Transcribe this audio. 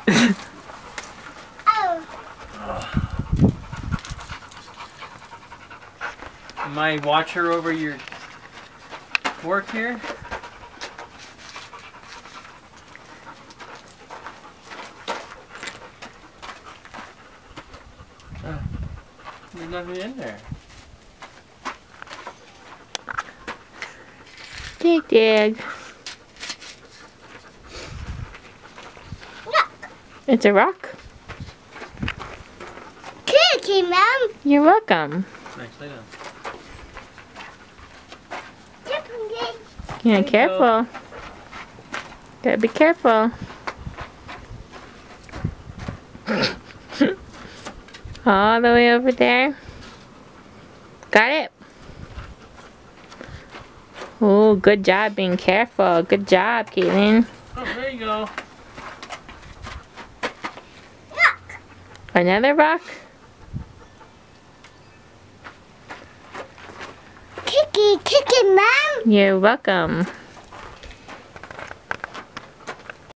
Oh. Am I watcher over your work here? Oh, there's nothing in there. Dig. Look. It's a rock. Cookie, Mom. You're welcome. Nice, lay down. Yeah, careful. Gotta be careful. All the way over there. Got it. Oh, good job being careful. Good job, Caitlyn. Oh, there you go. Look. Another rock? Cookie, Mom. You're welcome.